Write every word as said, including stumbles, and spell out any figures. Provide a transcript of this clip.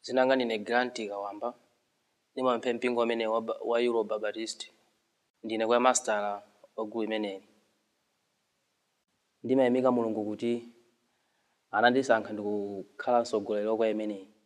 Zinanga ndine Grant Kawamba. Ndimapempha mpingo amene wa, wa Euro Baptist. Ndine Choirmaster wa gulu imeneyi. Ndimayamika Mulungu kuti anandisankha ndikukhala mtsogoleri wa kwaya imeneyi.